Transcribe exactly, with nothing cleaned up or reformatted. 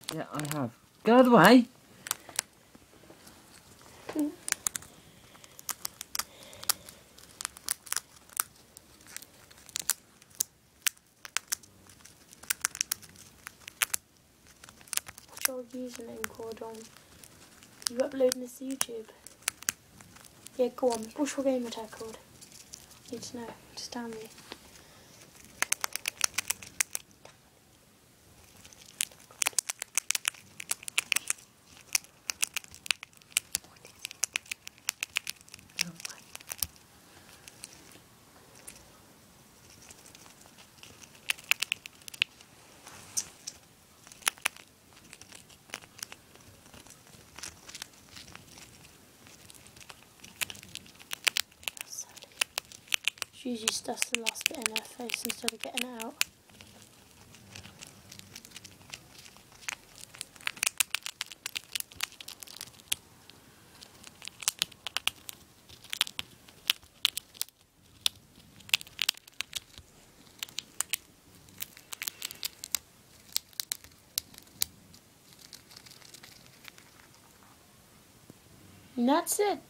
Yeah, I have. Get out of the way. Mm. What's your username called on? You uploading this to YouTube? Yeah, go on. What's your gamer tag called? Need to know. Just tell me. She usually stuffs the last bit in her face instead of getting it out. And that's it.